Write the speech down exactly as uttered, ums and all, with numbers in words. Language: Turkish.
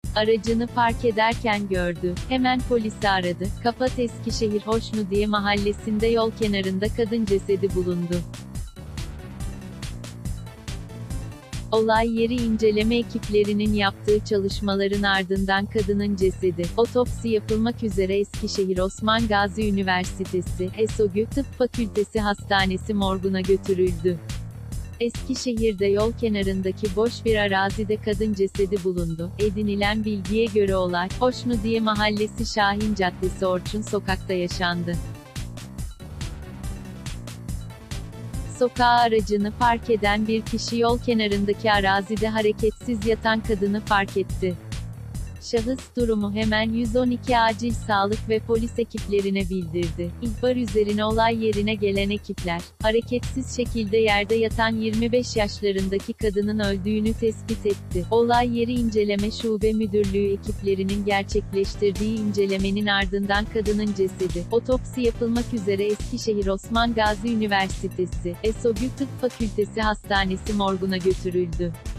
Aracını park ederken gördü. Hemen polisi aradı. Kapat Eskişehir Hoşnudiye mahallesinde yol kenarında kadın cesedi bulundu. Olay yeri inceleme ekiplerinin yaptığı çalışmaların ardından kadının cesedi, otopsi yapılmak üzere Eskişehir Osman Gazi Üniversitesi, ESOGÜ Tıp Fakültesi Hastanesi morguna götürüldü. Eskişehir'de yol kenarındaki boş bir arazide kadın cesedi bulundu. Edinilen bilgiye göre olay, Hoşnudiye Mahallesi Şahin Caddesi Orçun Sokak'ta yaşandı. Sokağa aracını park eden bir kişi yol kenarındaki arazide hareketsiz yatan kadını fark etti. Şahıs durumu hemen yüz on iki acil sağlık ve polis ekiplerine bildirdi. İhbar üzerine olay yerine gelen ekipler, hareketsiz şekilde yerde yatan yirmi beş yaşlarındaki kadının öldüğünü tespit etti. Olay yeri inceleme şube müdürlüğü ekiplerinin gerçekleştirdiği incelemenin ardından kadının cesedi, otopsi yapılmak üzere Eskişehir Osman Gazi Üniversitesi, ESOGÜ Tıp Fakültesi Hastanesi morguna götürüldü.